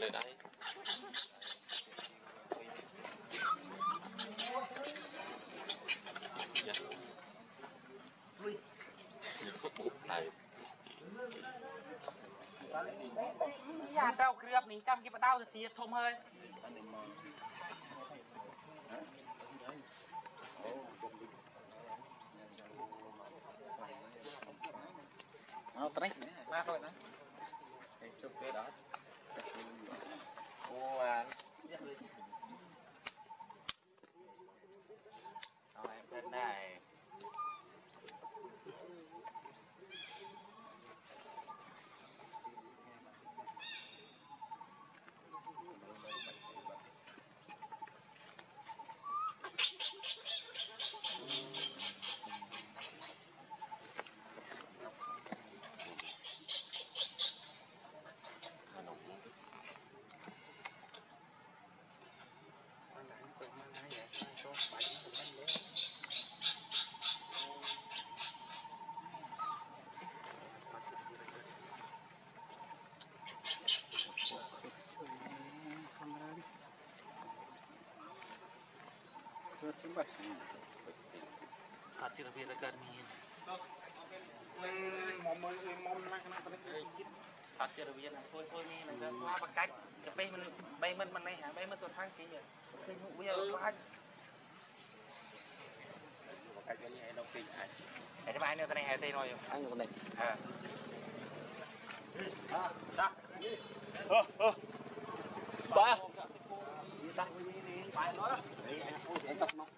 lời đấy này nhà tao kia mình cam kia bắt tao thì thôm hơi tránh ba thôi đấy chụp cái đó rồi em bên này hati lebih rekan ni mom nak hati lebih nak thôi ni là qua bằng cách cái bay mình này hả bay mình tuần thang kỹ rồi bây giờ qua một cái này đâu kỹ hả cái bài này này hay thế rồi anh còn này ba bài nói anh đọc nó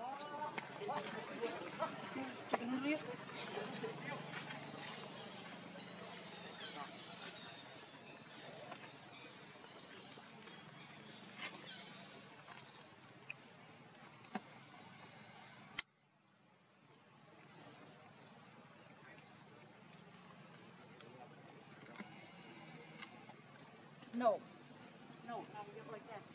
No, I'm just like that.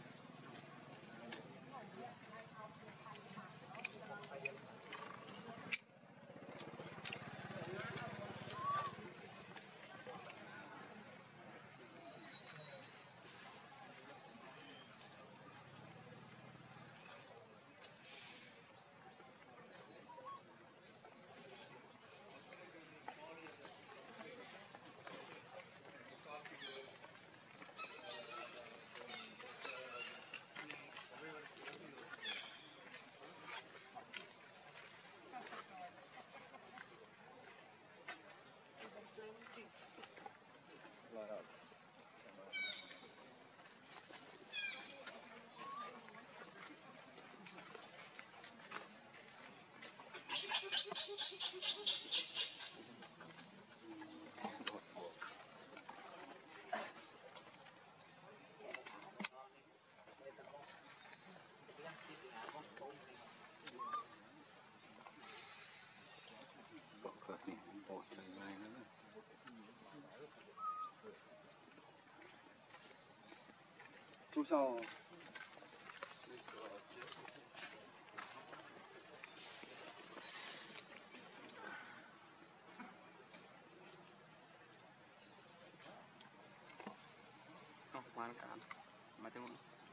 Chú sau không quan cảm mà tôi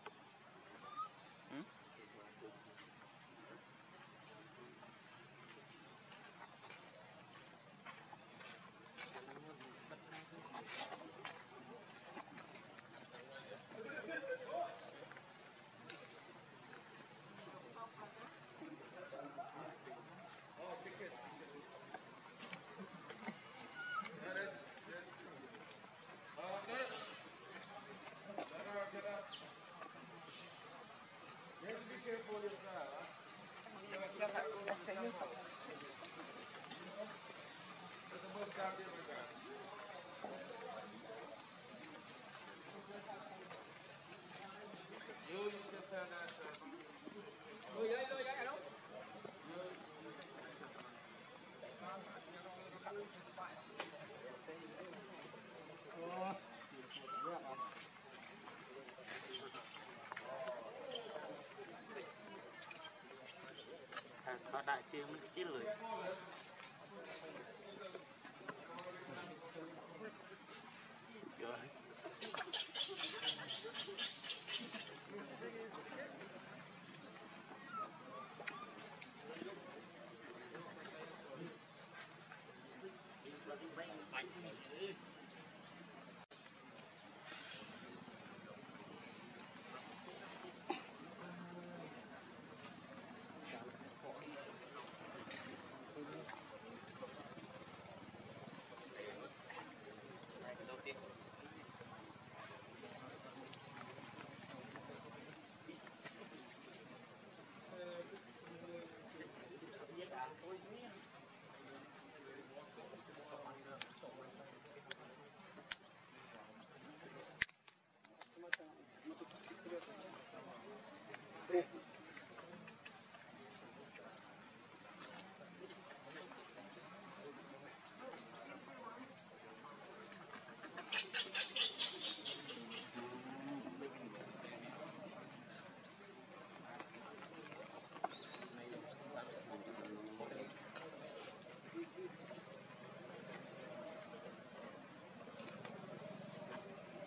họ đại chưa mới chết rồi rồi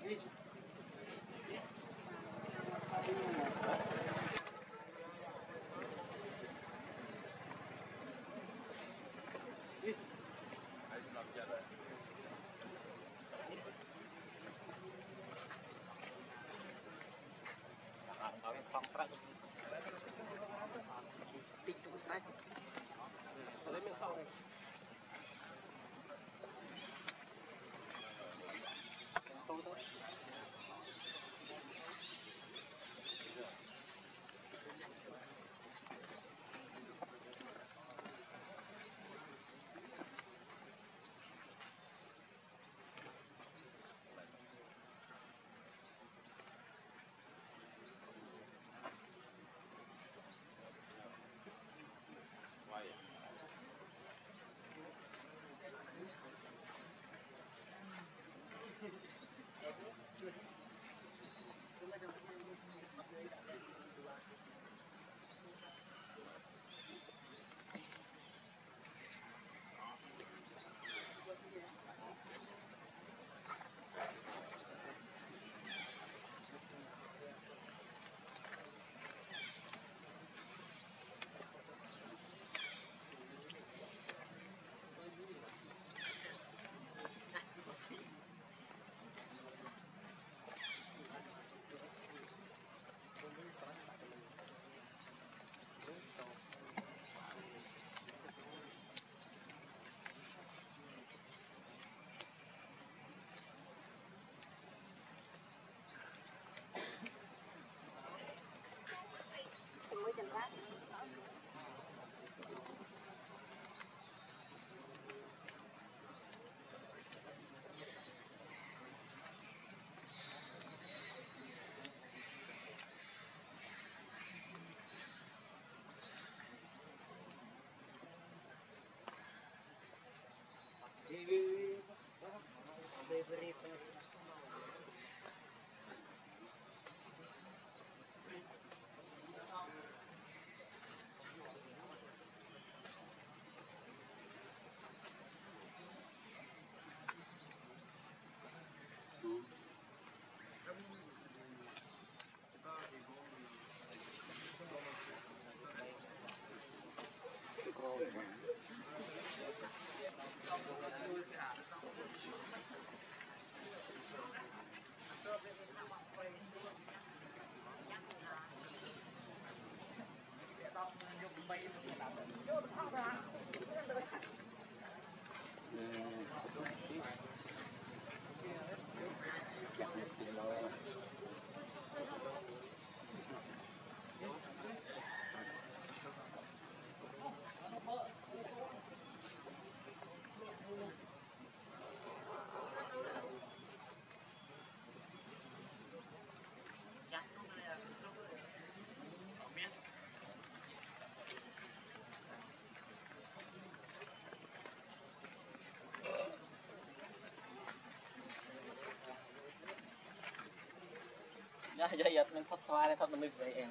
Dạ dạ mình phát xoa lên thật là mình vậy em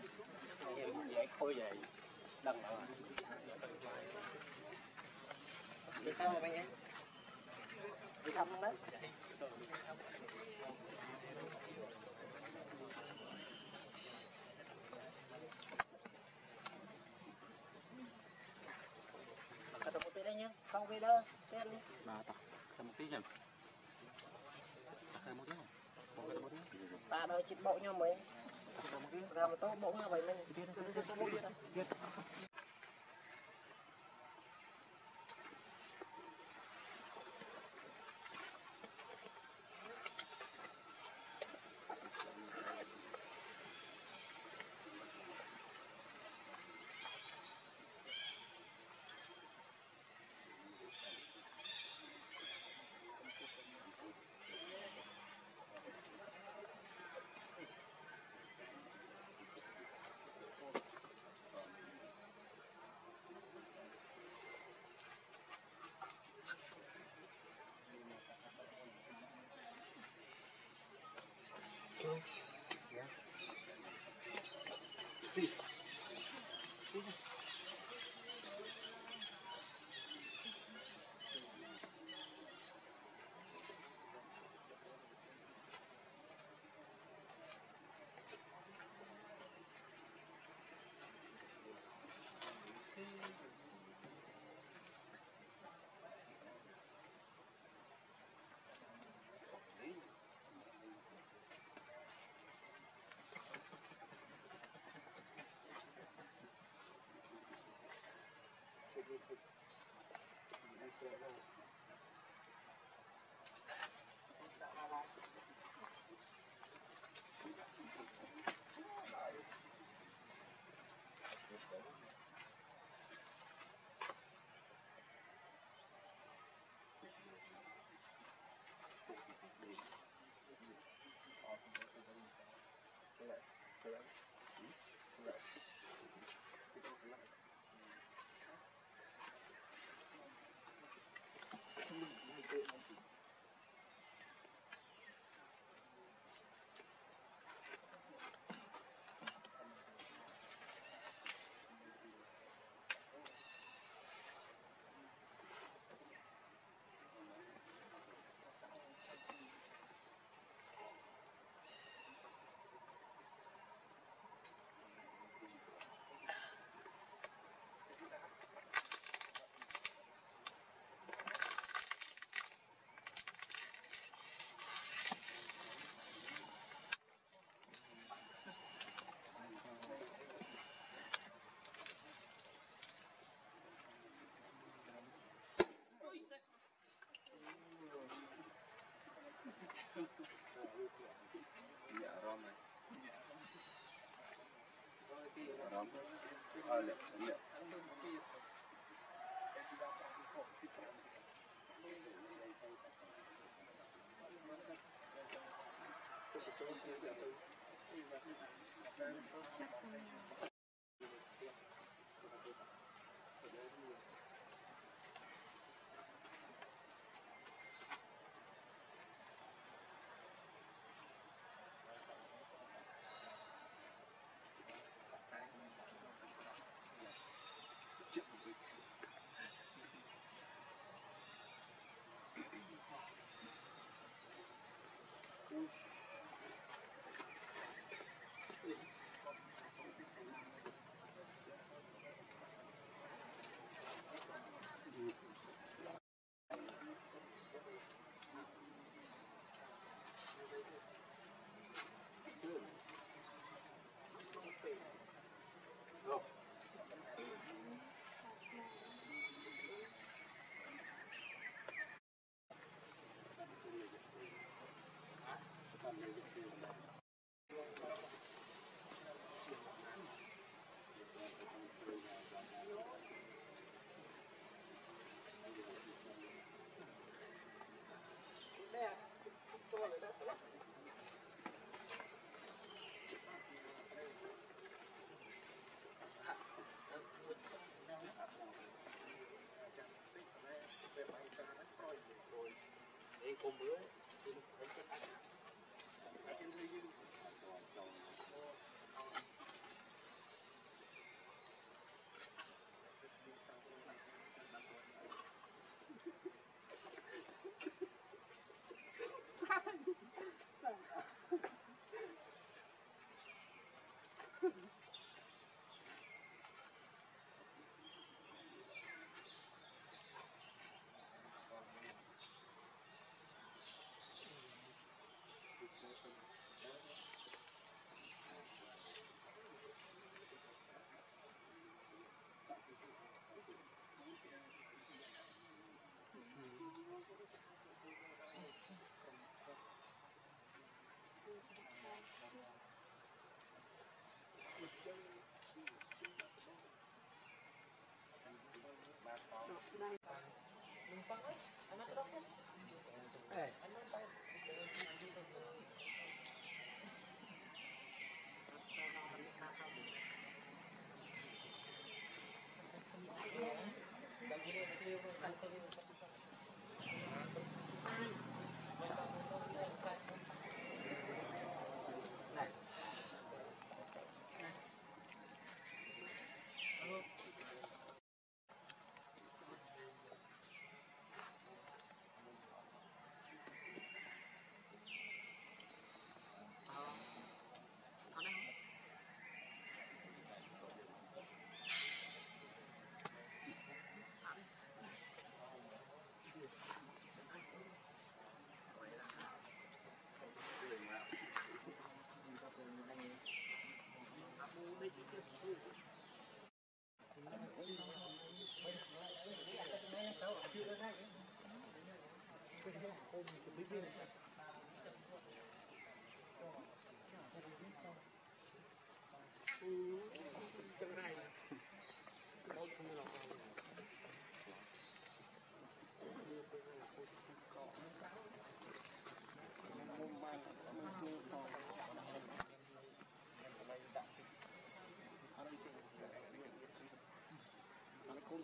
vậy khôi vậy đằng nào đi thăm mà nhé đi thăm đó một tí đấy nhá không về đâu chết đi Nah, tak. Kita mesti jam. Tak mesti. ta đợi chích bộ nhau mình ra mà tốt bộ nhau vậy mình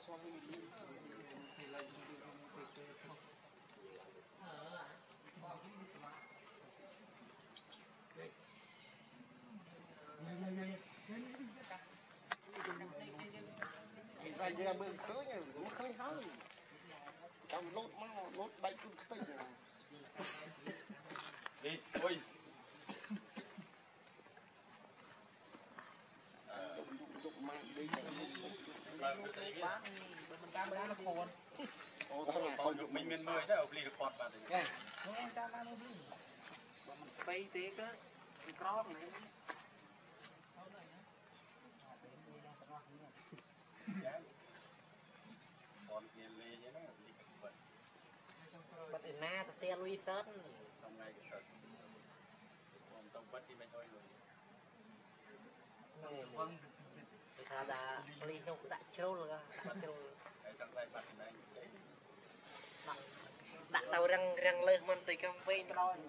Bây giờ mình khơi nhỉ, nó khơi hơi. Trong lốt mau, lốt bay cũng tinh. Đi, ôi. Dục mang đi. Mình cam ra nó khôn. Còn dục mình miền mười đó, ở lì được quạt vào thì. Không em cam ra nó vui. Mình bay tí cái crop này. Còn kia lê nhé nó, lì được quạt. Bắt đến na, ta tia lui sớt. Trong ngày cái thật. Còn tông bắt đi mày thôi rồi. Vâng. Thà là ly nó cũng đã trâu rồi. Cái sáng tay bắt này. Đặt tàu răng lơ mình từ cam phê nó đôi.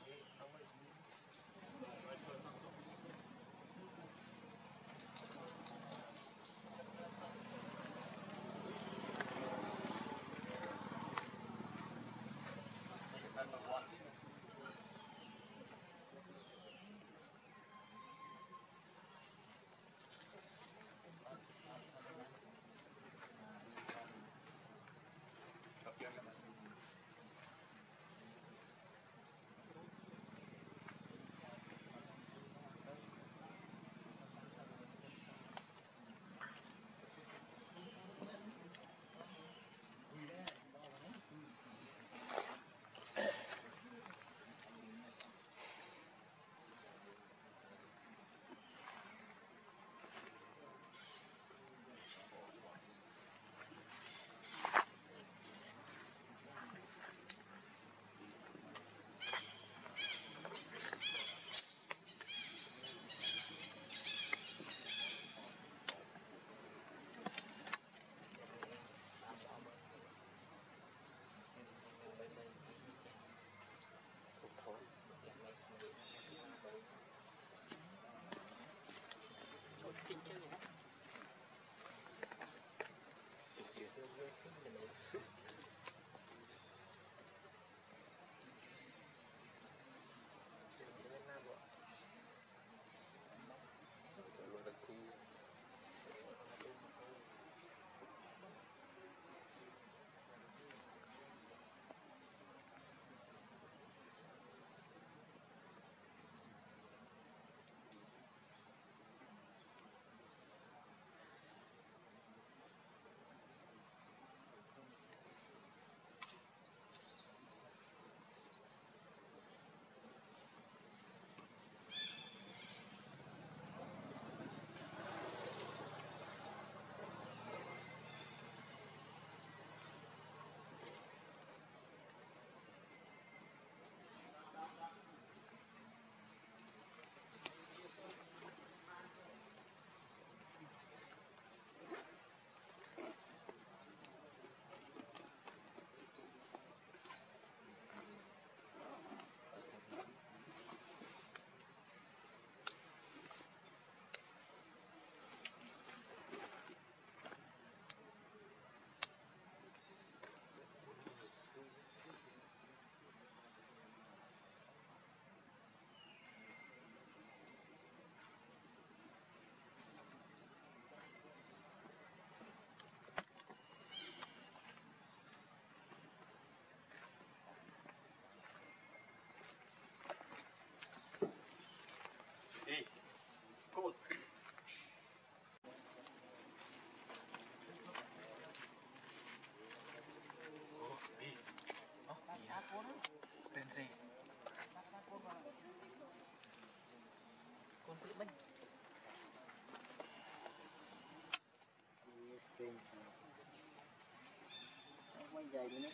Quay dày nữa.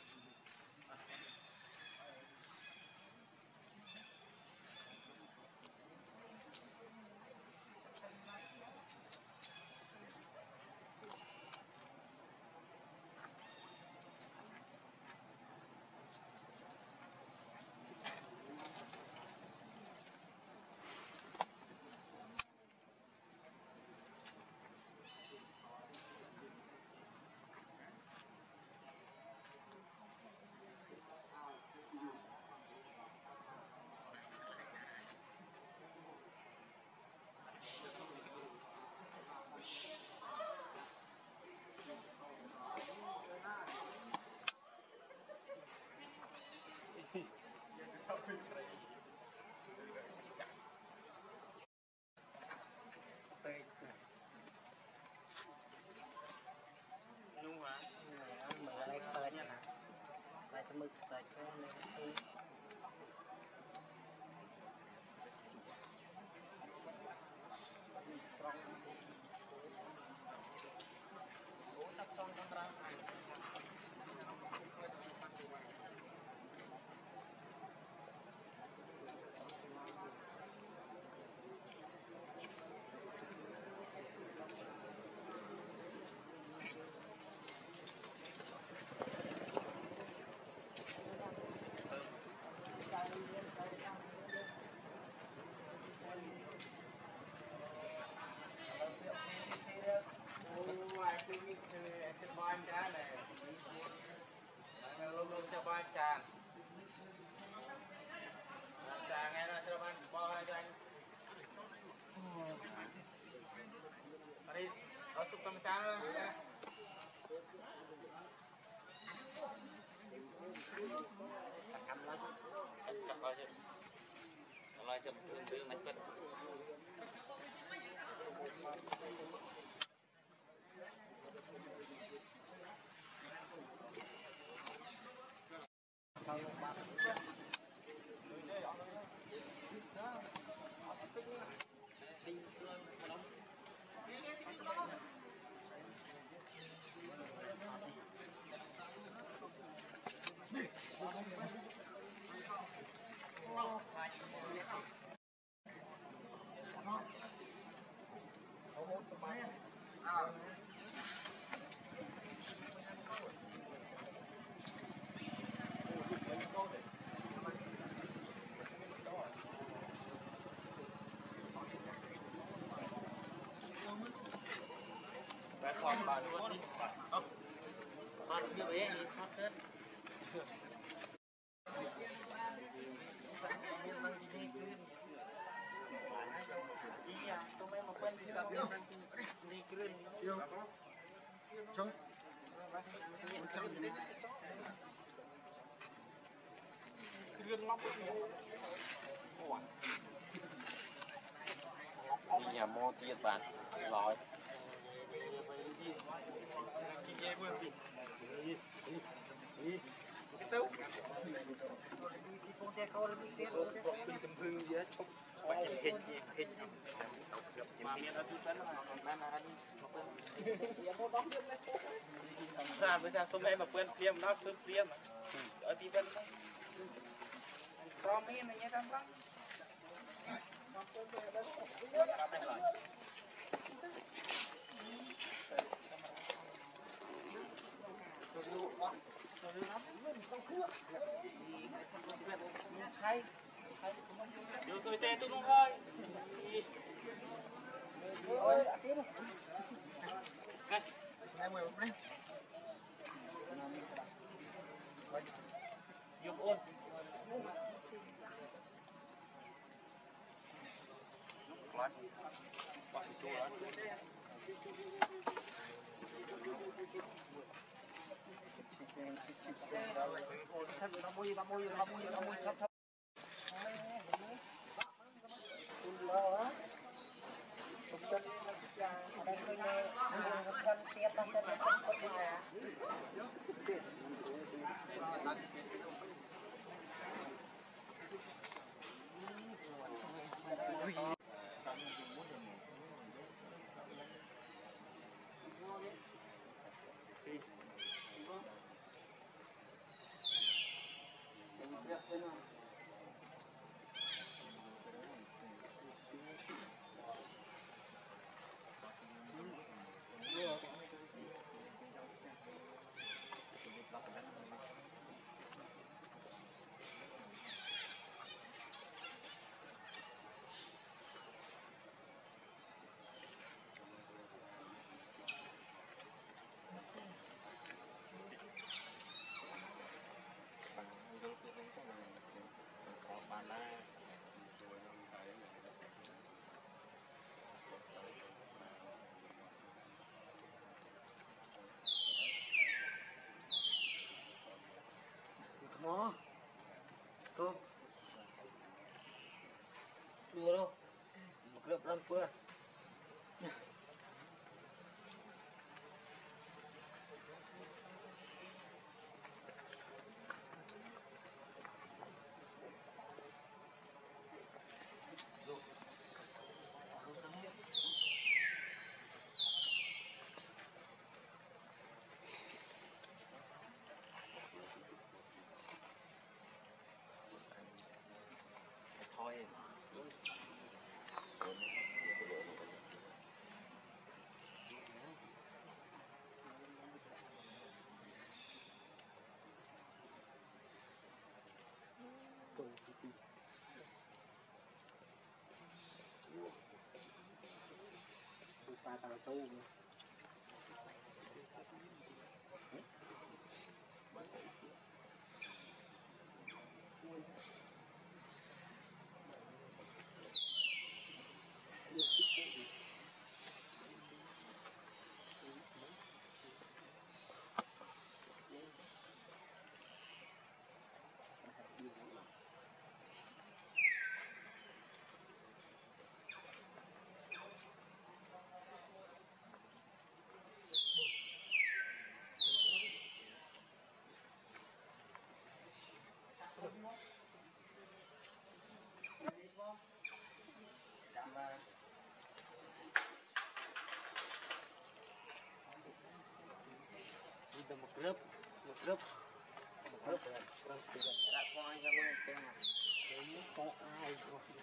chậm thương mạch vật còn bà con như vậy hot hết tụi em một bên gặp đi green green lắm đi nhà mô tiệt bạn rồi cái quên gì cái tấu con trai con đi tiếp đi tầm hương gì hết chụp bảy hết gì mà miền ở trên đó còn ban là đi ra với ra số mẹ mà quên phim nó cứ phim ở tí bên đó có mấy này nhé thằng đó đưa tôi tên tôi không ơi ôi em mời đi dục ôn nó không đùa đâu một lớp răng quơ thôi ta tao tu gấp đã coi ra mưa cái nào có ai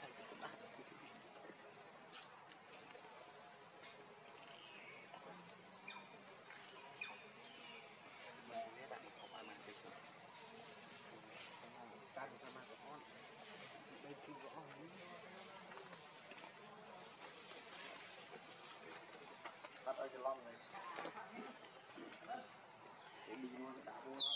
bắt ở cái lon này để đi mua cái tạp mua đó.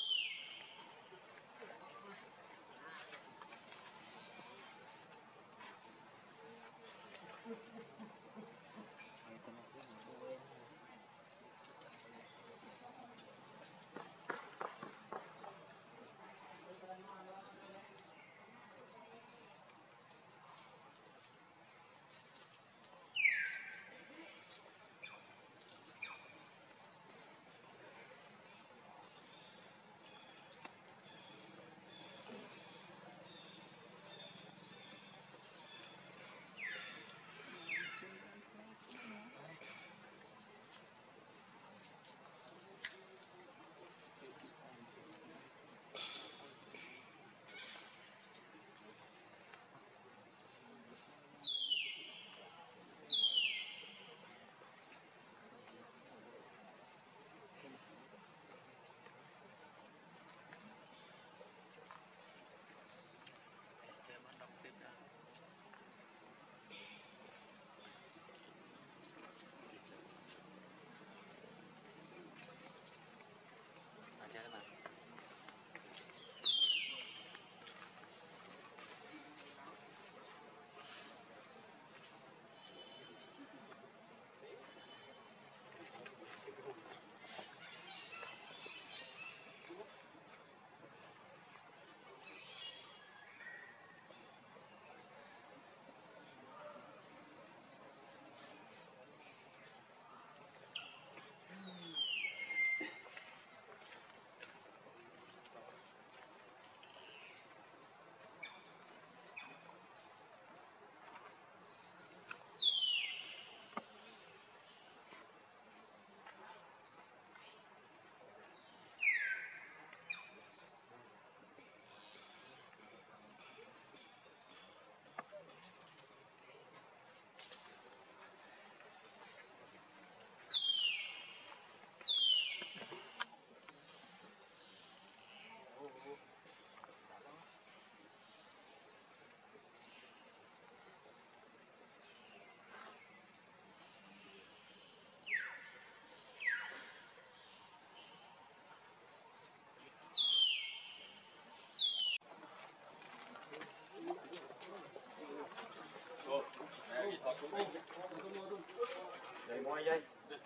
Đây ngoài dây.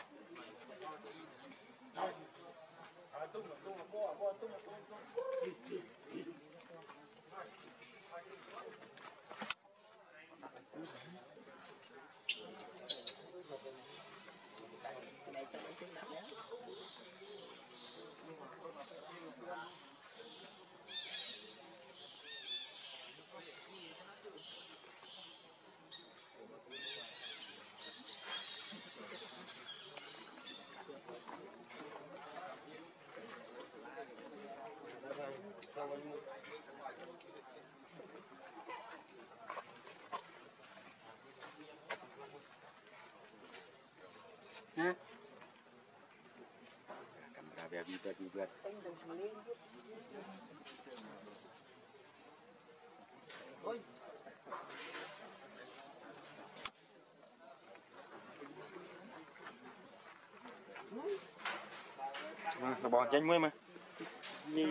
Hả? Camera về viết. Ôi. Nó bỏ chanh mới mà. Đi.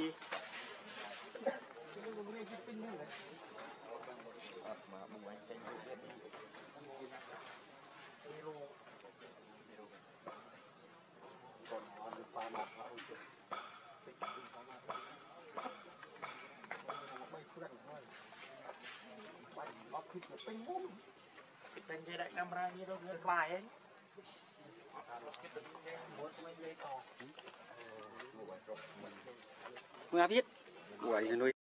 Tên dây đại camera như đâu được lại ấy. Nggak biết. Wah, ini nuôi.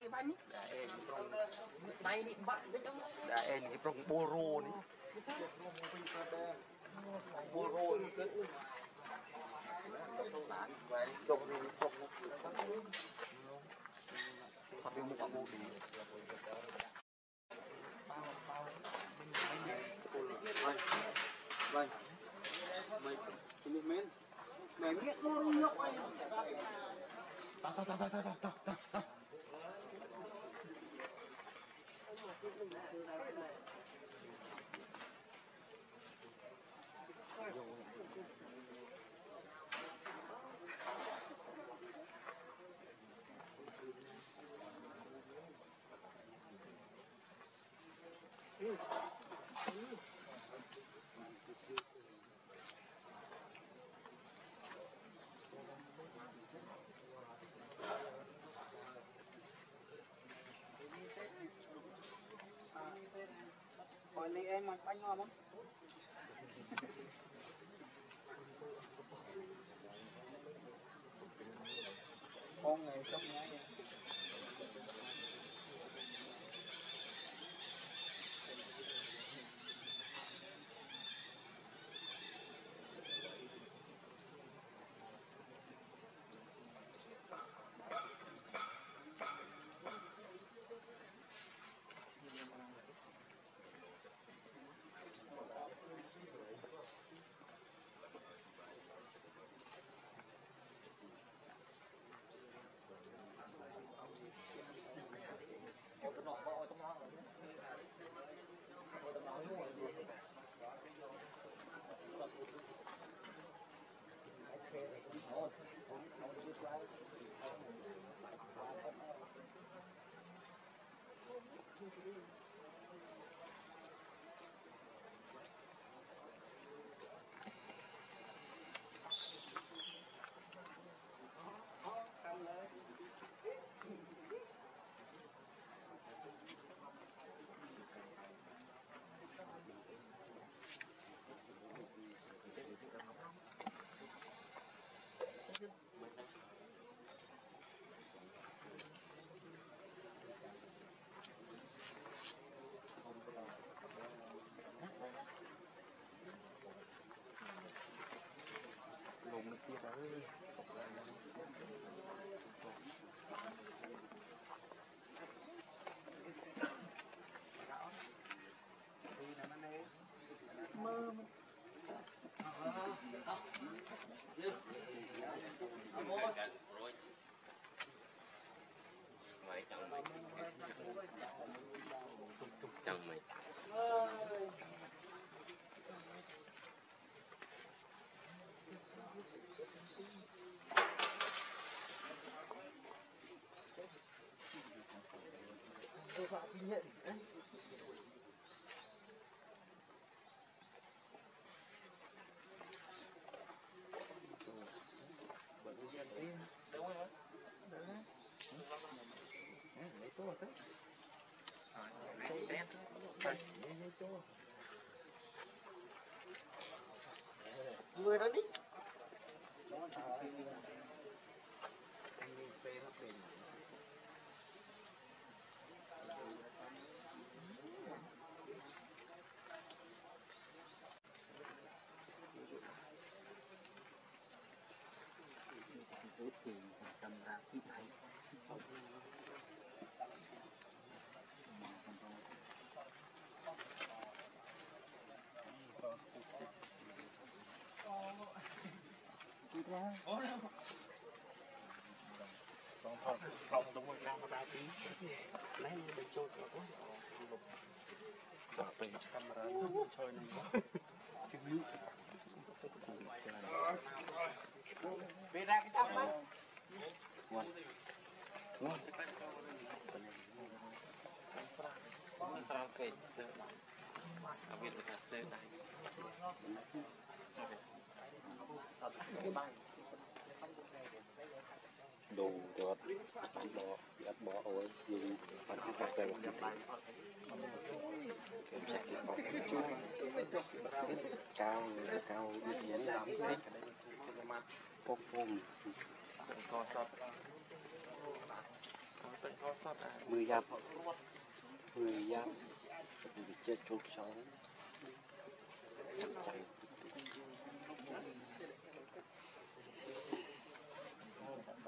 Đại cái trong boro này. Boro Hồi này em ăn bánh ngon lắm. Con này trong nhà vậy. Chẳng mày người đó đi không đúng rồi ra ba tí lấy nó đi chơi quá bỏ về camera chơi này Về ra cái tóc đó. Sao kệ ở Việt Nam stay này đồ cho ăn bỏ ôi dùng phần cái cà phê một chút kiểm tra cái bọc cao cao ít nhấn lắm đấy bốc bùm co sót 10 giáp bị chết chốt sáu chặt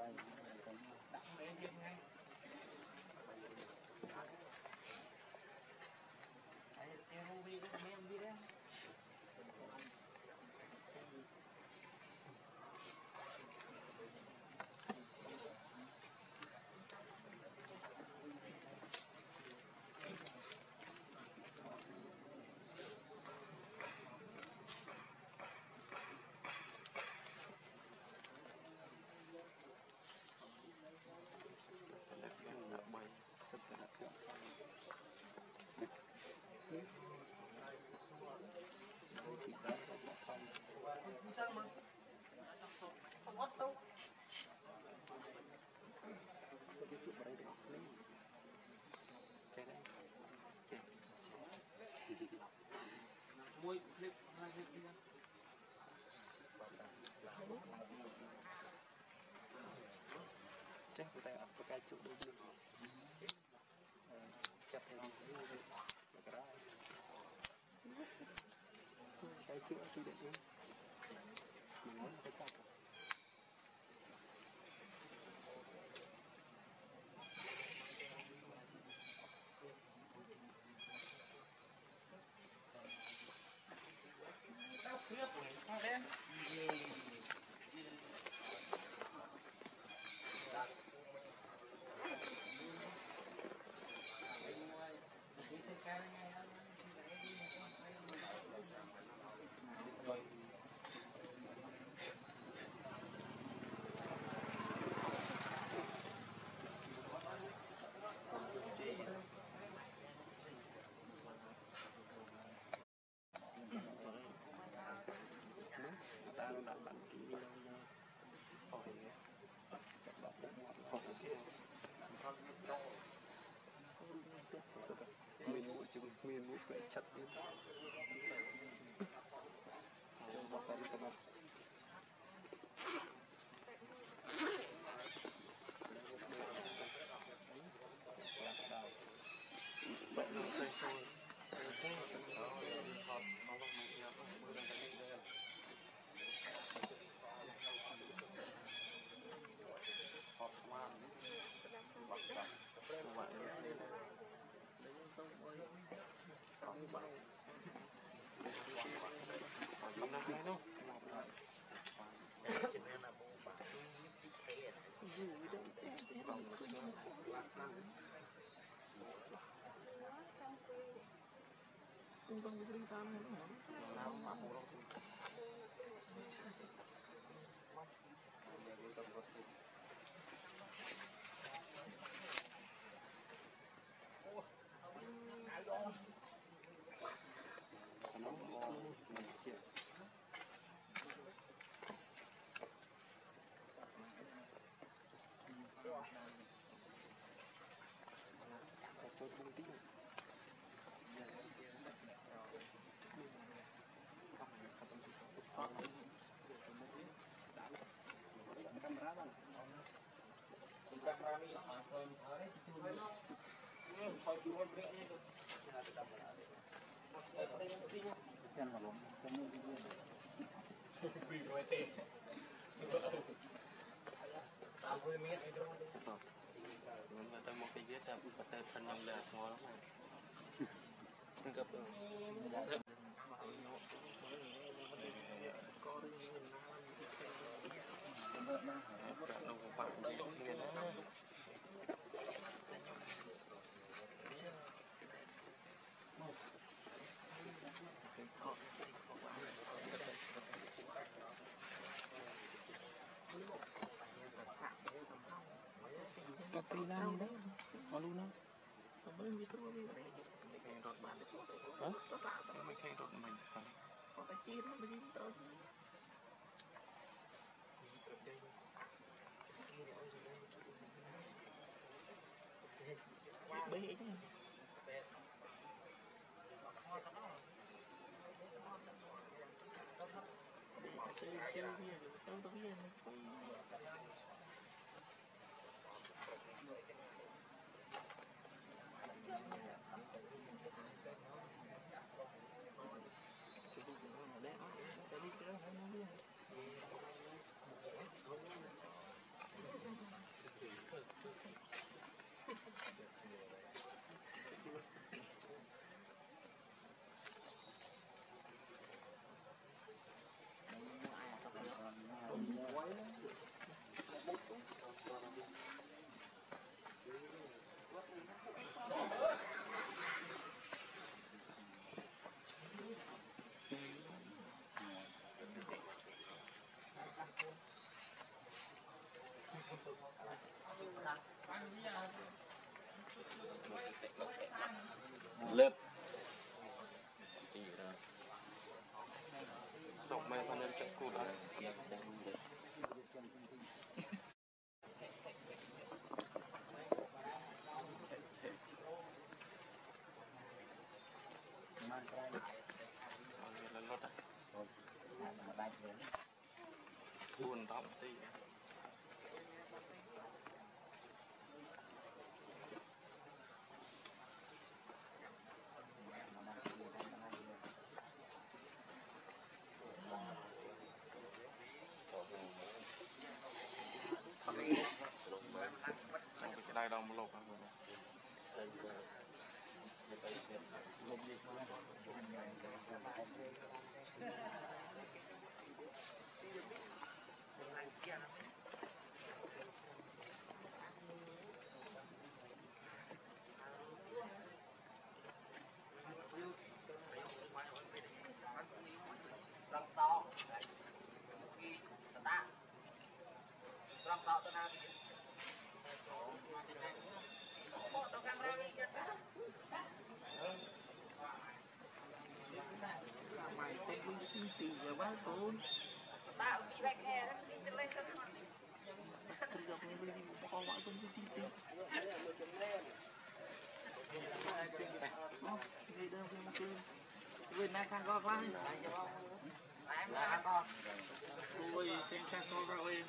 Môi clip hai clip đi. Chắc người ta ập cái chỗ đây đi. Chặt theo cái đó. Cái chỗ đi để xuống. Mình muốn cái cắt. Nguyên mũi phải chặt đi. Bọc vào đi bọc. Bọc nó sẽ thôi. Tì nào đấy, có luôn không? Hả? Mình khen rốt mình không? Có cái chiên nó mới dính tới. Bế chứ. về phần nên chắc cụt đấy. Buồn tóc tí. Cái đai đông lột hả? Bên này khang con lắm. Ôi, trên khang con rồi.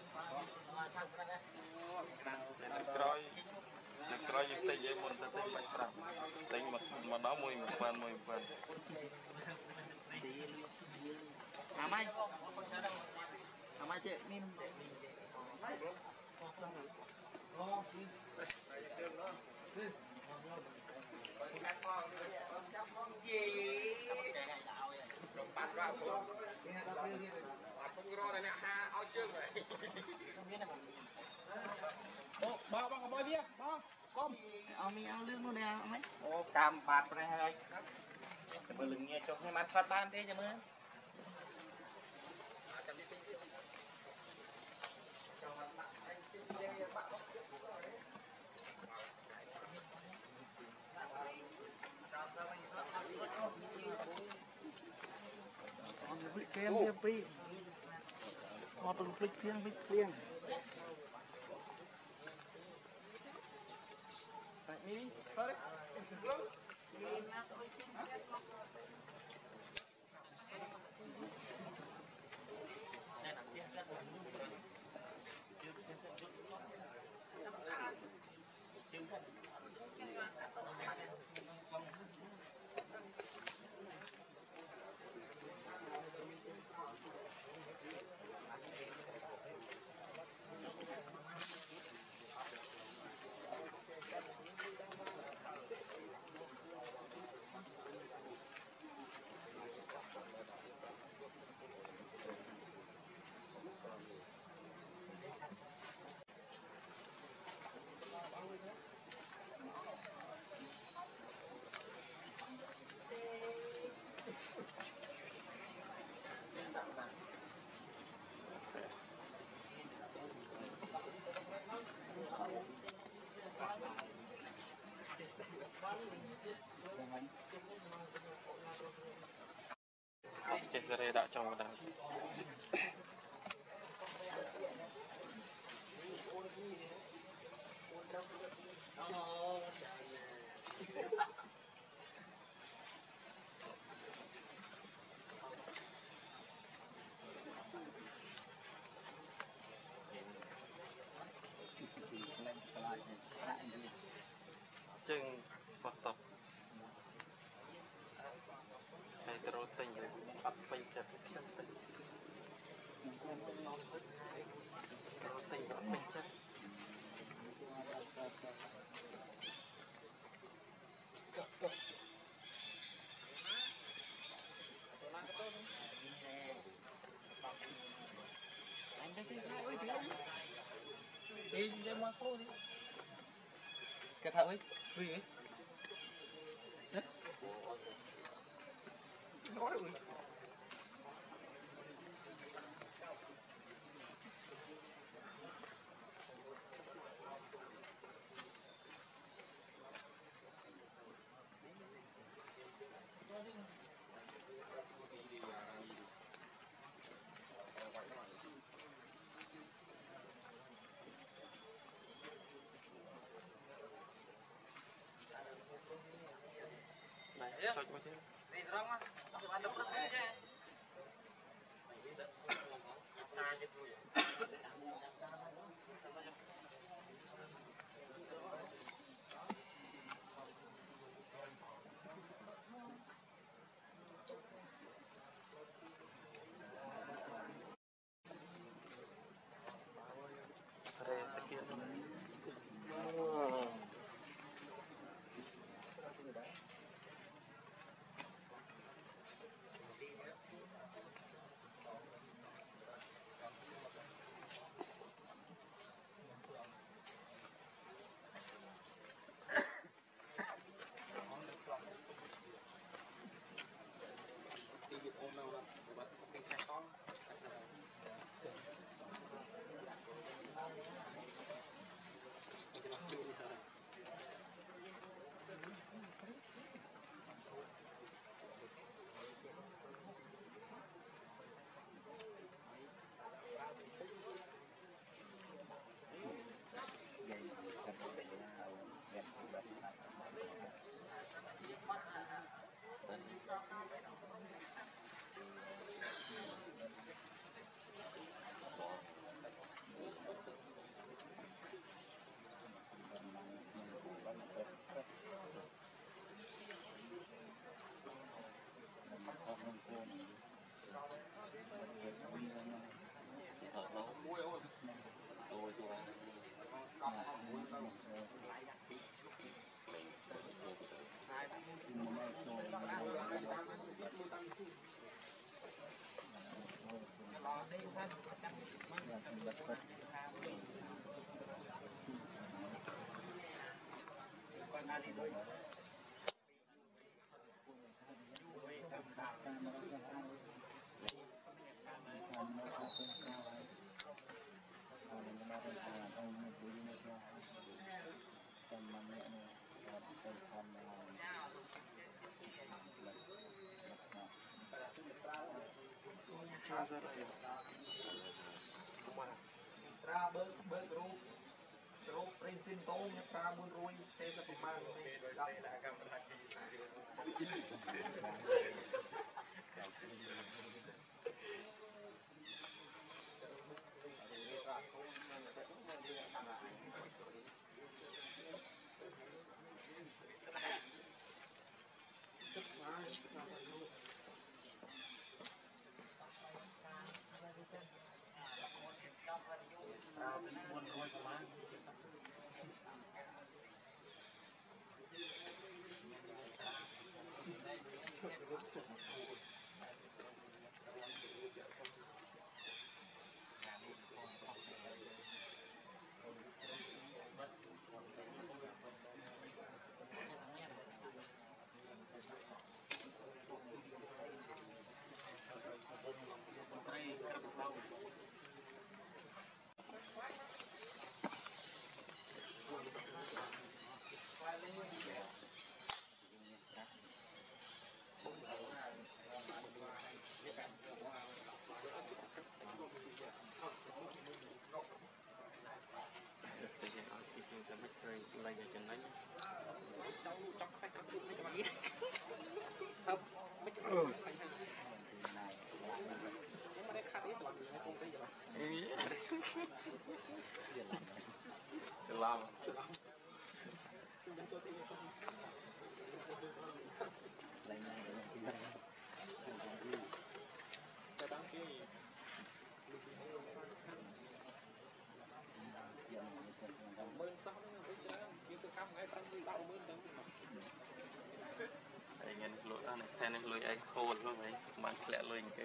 Rồi như thế vậy mình ta tính bạch trầm. Tính mà đó mùi một phần. Hàm anh chị Nim. Bắt ra thôi. Không rõ là nè ha ao chương rồi. Ô, bao bao bia, bao. Con. Ao mi ao lương luôn nè mấy. Ô, cam bạt này hơi. Bờ lưng nghe cho hai mắt thoát ban thế cho mới. Kem kia pi. Một từng phích phiêng. Đi, thôi. Chết ra đây đã trong cái chừng bắt tập hay cái rô tinh bắt bay chặt rô tinh bắt bay chặt Anh thấy cái ơi thế. Đi đem qua cô đi. Cái thợ ấy, gì ấy? Nói rồi. ចុចមកទៀតនេះត្រង់មកបានទៅព្រឹកទេចាសាទៀតរួច Này lùi ai khô luôn vậy mà lẹ lùi cái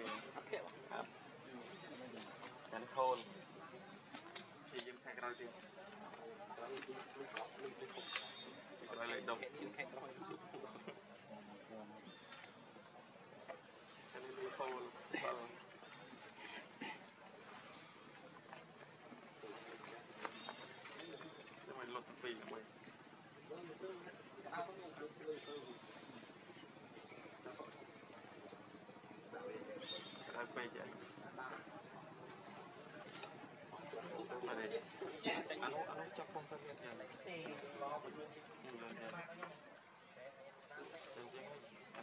cái khô thì dùng khai rồi đi rồi lại đông cái khô mình lột phì rồi quay chạy anh chắc không có cái này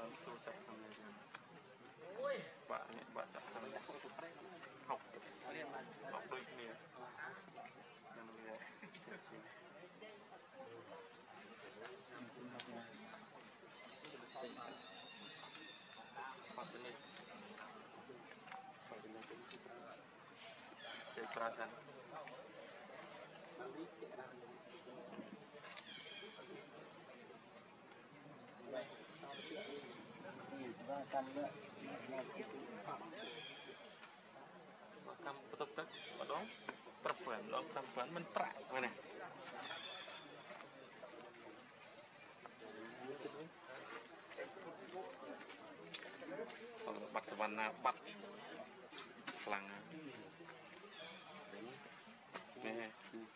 สู้จับทำเลยบะเนี่ยบะจับทำเลยhọc học đôi kiaยังเรียนปัดเป็นนี่ปัดเป็นนี่ใช้ตราสันcầm tập tất và đó tập phản đó tập phản mình trại vậy này bắt savannah bắt lăng nghe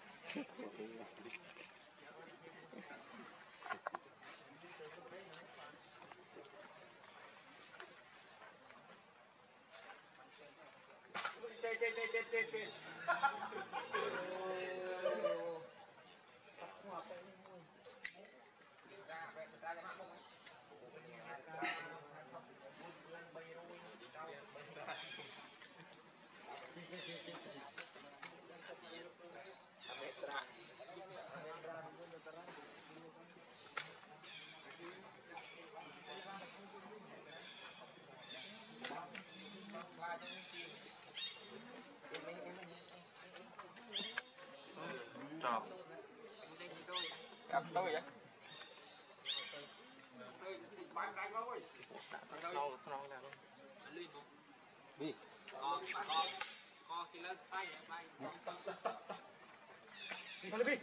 Chào. Gặp tôi vậy? Lâu lâu là luôn. Đi. co thì lên tay bay Đi đi.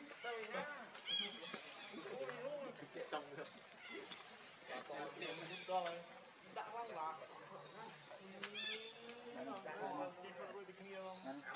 Xong rồi. Ngăn